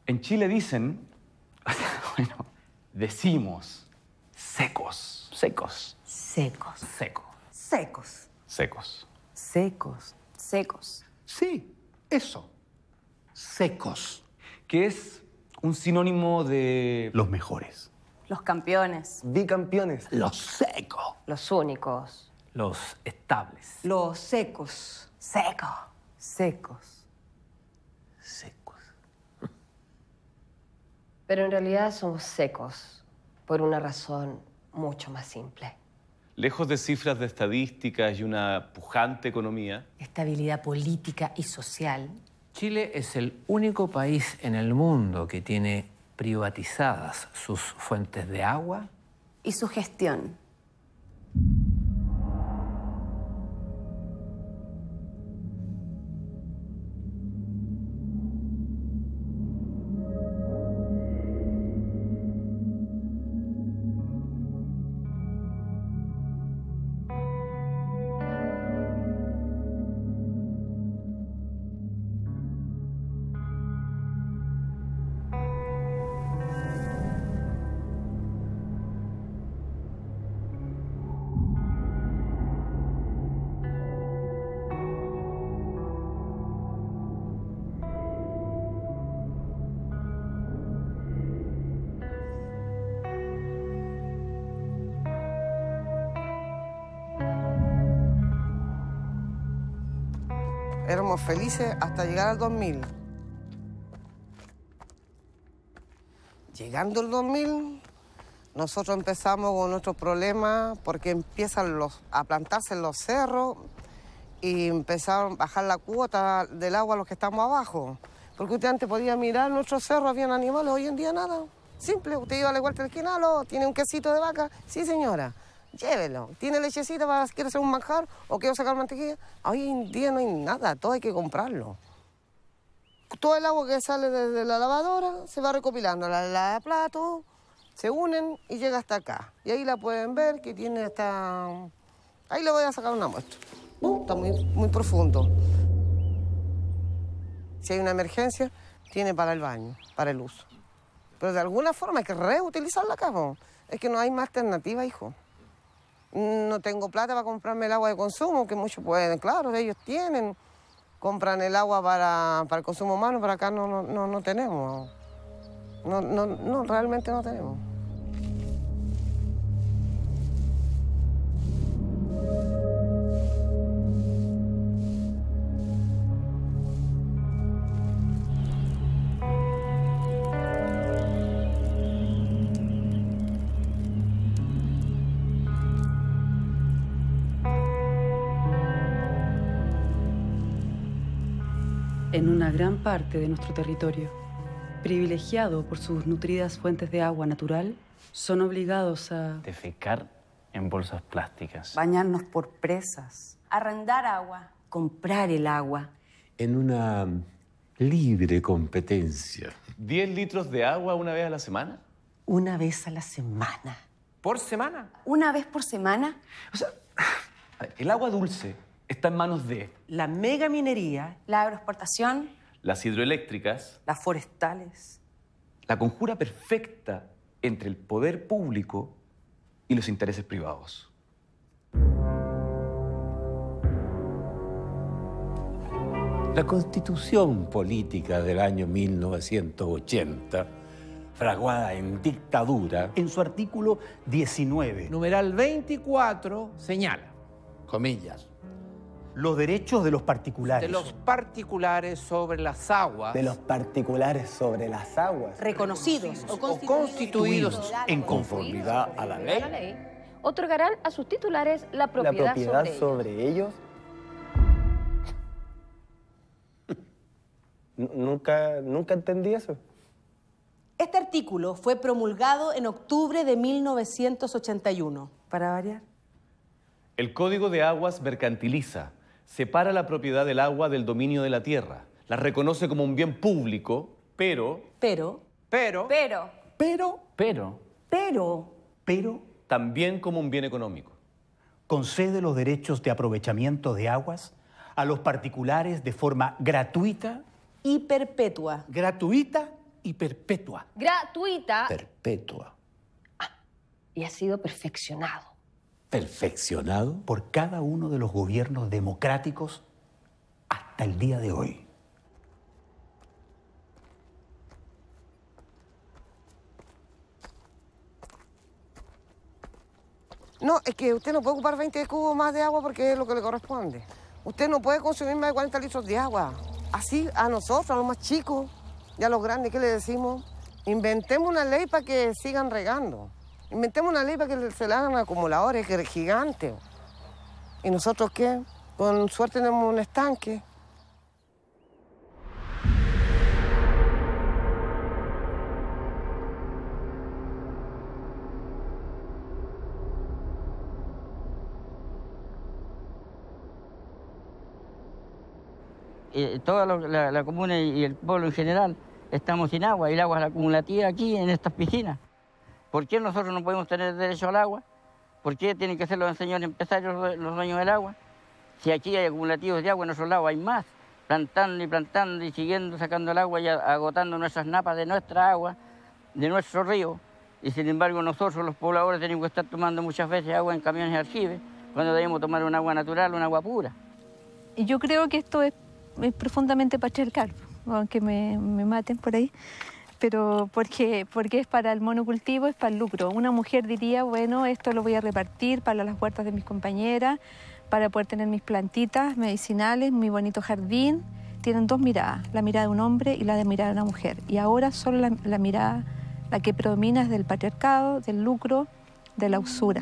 En Chile dicen, bueno, decimos secos. Secos. Secos. Seco. Secos. Secos. Secos. Secos. Sí, eso. Secos. Que es un sinónimo de Los mejores. Los campeones. Bicampeones. Los secos. Los únicos. Los estables. Los secos. Seco. Secos. Secos. Pero en realidad somos secos por una razón mucho más simple. lejos de cifras de estadísticas y una pujante economía, Estabilidad política y social. Chile es el único país en el mundo que tiene privatizadas sus fuentes de agua. Y su gestión. Éramos felices hasta llegar al 2000. Llegando el 2000, nosotros empezamos con nuestros problemas porque empiezan a plantarse en los cerros y empezaron a bajar la cuota del agua a los que estamos abajo. Porque usted antes podía mirar nuestros cerros, habían animales, hoy en día nada. Simple, usted iba a la vuelta del esquina, ¿tiene un quesito de vaca? Sí, señora. Llévelo. ¿Tiene lechecita para quiere hacer un manjar o quiero sacar mantequilla? Hoy en día no hay nada, todo hay que comprarlo. Todo el agua que sale desde la lavadora se va recopilando, la lavaplatos, se unen y llega hasta acá. Y ahí la pueden ver que tiene hasta... Ahí le voy a sacar una muestra. Está muy profundo. Si hay una emergencia, tiene para el baño, para el uso. Pero de alguna forma hay que reutilizarla acá, po. Es que no hay más alternativa, hijo. No tengo plata para comprarme el agua de consumo, que muchos pueden, claro, ellos tienen. Compran el agua para el consumo humano, pero acá no tenemos. No, realmente no tenemos. En una gran parte de nuestro territorio, privilegiado por sus nutridas fuentes de agua natural, son obligados a Defecar en bolsas plásticas. Bañarnos por presas. Arrendar agua. Comprar el agua. En una libre competencia. 10 litros de agua una vez a la semana. Una vez a la semana. ¿Por semana? Una vez por semana. O sea, a ver, el agua dulce está en manos de La megaminería, La agroexportación. las hidroeléctricas, las forestales. la conjura perfecta entre el poder público y los intereses privados. La Constitución Política del año 1980, fraguada en dictadura, En su artículo 19, Numeral 24 señala, comillas, los derechos de los particulares. de los particulares sobre las aguas De los particulares sobre las aguas. Reconocidos o constituidos en conformidad a la ley, otorgarán a sus titulares la La propiedad, propiedad sobre ellos. sobre ellos. Nunca entendí eso. Este artículo fue promulgado en octubre de 1981. Para variar. El Código de Aguas mercantiliza, separa la propiedad del agua del dominio de la tierra, la reconoce como un bien público, pero Pero también como un bien económico. concede los derechos de aprovechamiento de aguas a los particulares de forma gratuita y perpetua. gratuita y perpetua. Gratuita. Perpetua. Y ha sido perfeccionado. ¿Perfeccionado? Por cada uno de los gobiernos democráticos hasta el día de hoy. No, es que usted no puede ocupar 20 cubos más de agua porque es lo que le corresponde. Usted no puede consumir más de 40 litros de agua. Así a nosotros, a los más chicos y a los grandes, ¿qué le decimos? Inventemos una ley para que sigan regando. Inventemos una ley para que se le hagan acumuladores gigantes. ¿Y nosotros qué? Con suerte tenemos un estanque. Toda la comuna y el pueblo en general estamos sin agua, y el agua es la acumulativa aquí en estas piscinas. ¿Por qué nosotros no podemos tener derecho al agua? ¿Por qué tienen que ser los señores empresarios los dueños del agua? Si aquí hay acumulativos de agua, en otros lados hay más, plantando y siguiendo sacando el agua y agotando nuestras napas de nuestra agua, de nuestro río. Y sin embargo nosotros, los pobladores, tenemos que estar tomando muchas veces agua en camiones de aljibe, cuando debemos tomar un agua natural, un agua pura. Y yo creo que esto es profundamente patriarcal, aunque me maten por ahí, pero porque es para el monocultivo, es para el lucro. Una mujer diría, bueno, esto lo voy a repartir para las huertas de mis compañeras, para poder tener mis plantitas medicinales, mi bonito jardín. Tienen dos miradas, la mirada de un hombre y la mirada de una mujer. Y ahora solo la mirada, la que predomina, es del patriarcado, del lucro, de la usura.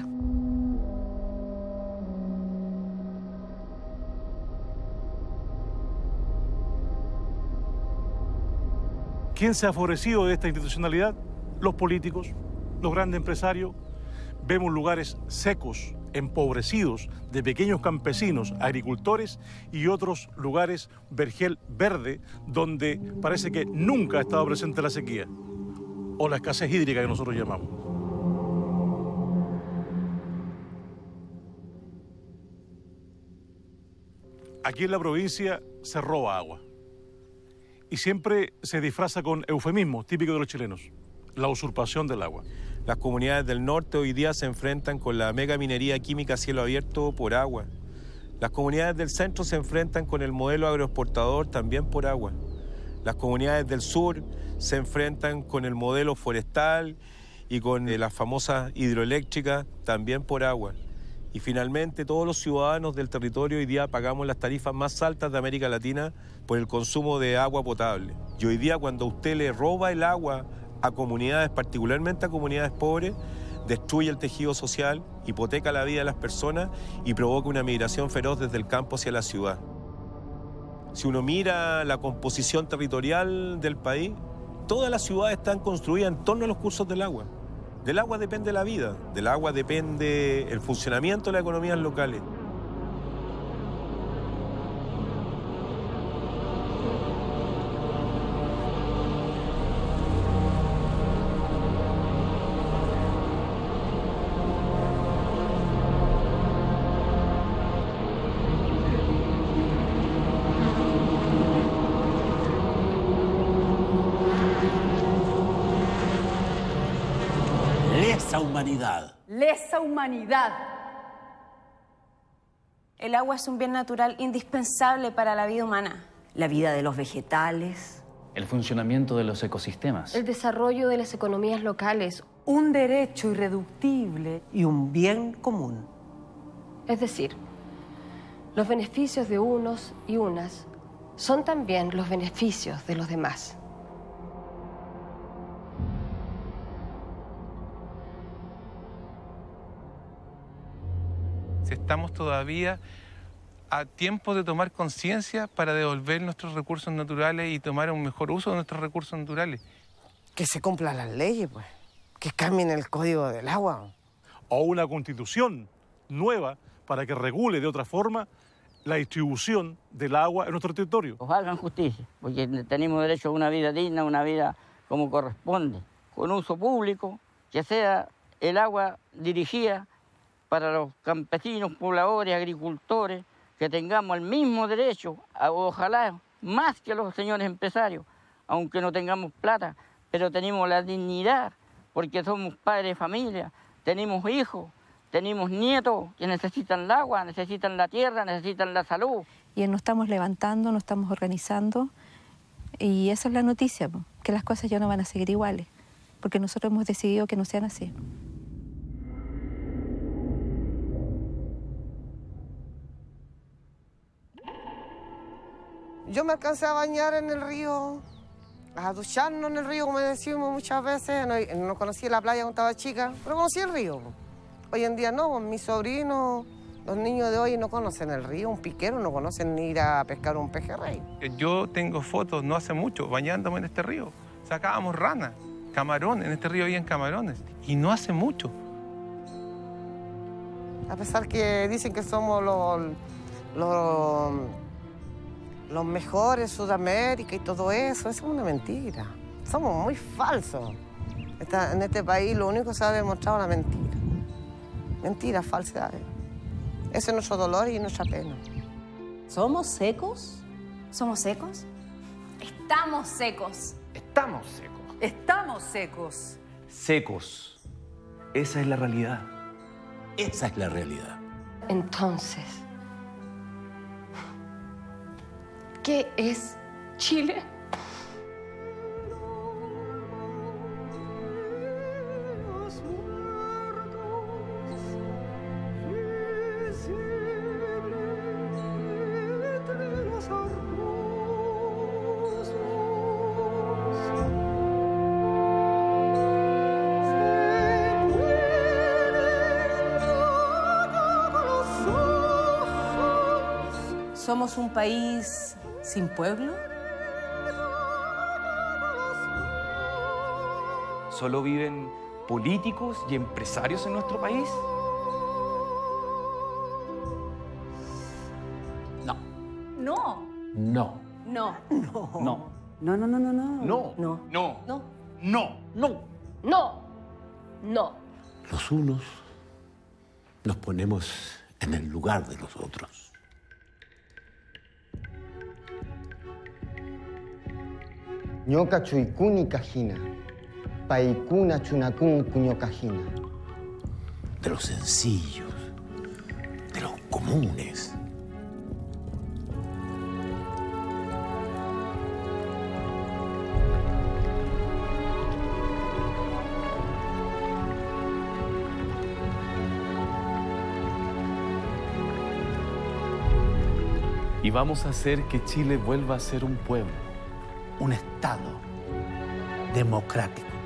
¿Quién se ha favorecido de esta institucionalidad? Los políticos, los grandes empresarios. Vemos lugares secos, empobrecidos, de pequeños campesinos, agricultores, y otros lugares vergel verde, donde parece que nunca ha estado presente la sequía o la escasez hídrica que nosotros llamamos. Aquí en la provincia se roba agua. Y siempre se disfraza con eufemismos típicos de los chilenos: la usurpación del agua. Las comunidades del norte hoy día se enfrentan con la mega minería química a cielo abierto por agua. Las comunidades del centro se enfrentan con el modelo agroexportador también por agua. Las comunidades del sur se enfrentan con el modelo forestal y con las famosas hidroeléctricas también por agua. Y finalmente todos los ciudadanos del territorio hoy día pagamos las tarifas más altas de América Latina por el consumo de agua potable. Y hoy día, cuando usted le roba el agua a comunidades, particularmente a comunidades pobres, destruye el tejido social, hipoteca la vida de las personas y provoca una migración feroz desde el campo hacia la ciudad. Si uno mira la composición territorial del país, todas las ciudades están construidas en torno a los cursos del agua. Del agua depende la vida, del agua depende el funcionamiento de las economías locales. Lesa humanidad. Lesa humanidad. El agua es un bien natural indispensable para la vida humana. La vida de los vegetales. El funcionamiento de los ecosistemas. El desarrollo de las economías locales. Un derecho irreductible y un bien común. Es decir, los beneficios de unos y unas son también los beneficios de los demás. Estamos todavía a tiempo de tomar conciencia para devolver nuestros recursos naturales y tomar un mejor uso de nuestros recursos naturales. Que se cumplan las leyes, pues. Que cambien el código del agua. O una constitución nueva para que regule de otra forma la distribución del agua en nuestro territorio. Pues hagan justicia, porque tenemos derecho a una vida digna, una vida como corresponde, con uso público, que sea el agua dirigida para los campesinos, pobladores, agricultores, que tengamos el mismo derecho, ojalá más que los señores empresarios, aunque no tengamos plata, pero tenemos la dignidad, porque somos padres de familia, tenemos hijos, tenemos nietos que necesitan el agua, necesitan la tierra, necesitan la salud. Y nos estamos levantando, nos estamos organizando, y esa es la noticia, que las cosas ya no van a seguir iguales, porque nosotros hemos decidido que no sean así. Yo me alcancé a bañar en el río, a ducharnos en el río, como decimos muchas veces. No conocí la playa cuando estaba chica, pero conocí el río. Hoy en día no, mis sobrinos, los niños de hoy no conocen el río, un piquero, no conocen ni ir a pescar un pejerrey. Yo tengo fotos no hace mucho bañándome en este río. Sacábamos ranas, camarones, en este río habían camarones, y no hace mucho. A pesar que dicen que somos los mejores de Sudamérica y todo eso, es una mentira. Somos muy falsos. En este país lo único que se ha demostrado es la mentira. Mentiras, falsedades. Ese es nuestro dolor y nuestra pena. ¿Somos secos? ¿Somos secos? Estamos secos. Estamos secos. Estamos secos. Secos. Esa es la realidad. Esa es la realidad. Entonces, ¿qué es Chile? ¿Somos un país sin pueblo? ¿Solo viven políticos y empresarios en nuestro país? No. No. No. No. No. No, no, no, no, no. No. No. No. No. No. No. No. No. Los unos nos ponemos en el lugar de los otros. Ñoka chuikuni kajina, paikuna chunakun kuño kajina. De los sencillos, de los comunes. Y vamos a hacer que Chile vuelva a ser un pueblo. Un Estado democrático.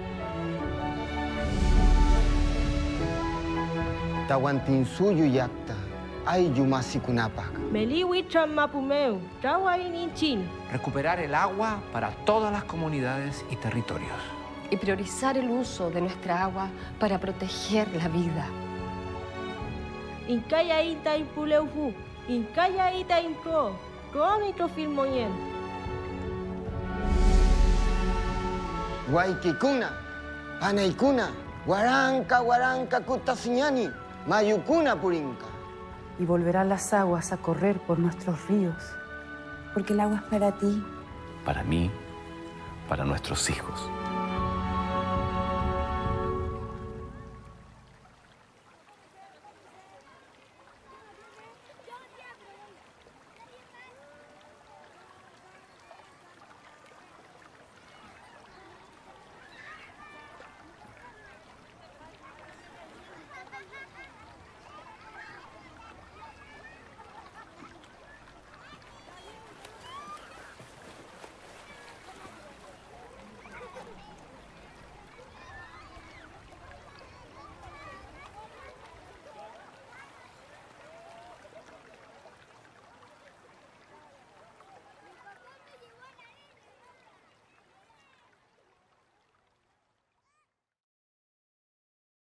Tawantinsuyu yakta, ay yumasicunapac. Recuperar el agua para todas las comunidades y territorios. Y priorizar el uso de nuestra agua para proteger la vida. Incaya ita impuleufu, incaya ita impro, roamito firmoyen. Guayquicuna, panaicuna, guaranca kutasuñani, mayucuna purinca. Y volverán las aguas a correr por nuestros ríos. Porque el agua es para ti. Para mí, para nuestros hijos.